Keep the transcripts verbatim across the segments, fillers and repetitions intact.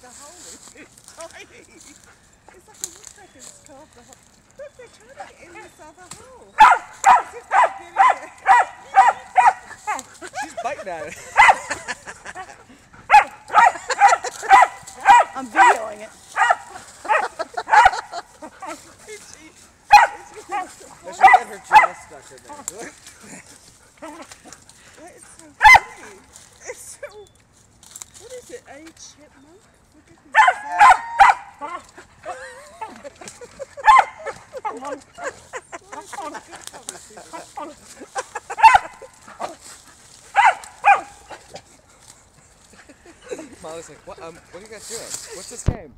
the hole is it's tiny. It's like a woodpecker's carved the hole. Look, they're trying to get in this other hole. As if they're getting it. She's biting at it. I'm videoing it. Does she get her jaw stuck in there? It's so funny. It's so... What is it? A chipmunk? For goodness sake. Mollie's like, what, um, what are you guys doing? What's this game?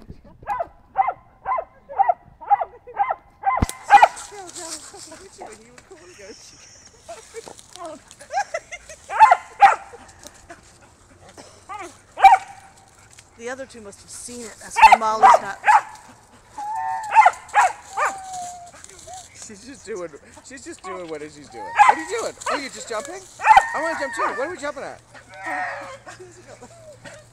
The other two must have seen it. That's why Mollie's not. She's just doing. She's just doing what she's doing. What are you doing? Oh, you're just jumping? I want to jump too. What are we jumping at?